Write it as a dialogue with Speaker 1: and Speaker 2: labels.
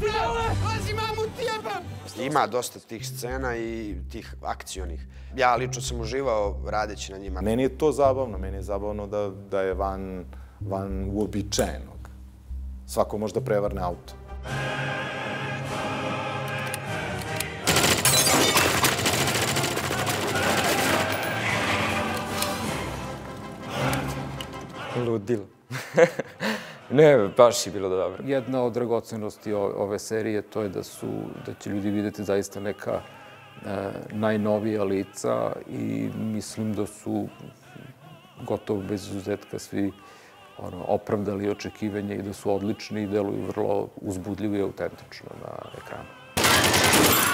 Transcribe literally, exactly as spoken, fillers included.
Speaker 1: Pazi, mamu ti jebam!
Speaker 2: Ima dosta tih scena i tih akcionih. Ja lično sam uživao radeći na njima.
Speaker 3: Meni je to zabavno. Meni je zabavno da je van uobičajenog. Svako može da prevarne auto.
Speaker 4: Ludilo. Ne, baš je bilo dobro.
Speaker 5: Jedna od dragocenosti ove serije to je da će ljudi vidjeti zaista neka najnovija lica i mislim da su gotovo bez izuzetka svi opravdali očekivanja i da su odlični i deluju vrlo uzbudljivo i autentično na ekranu.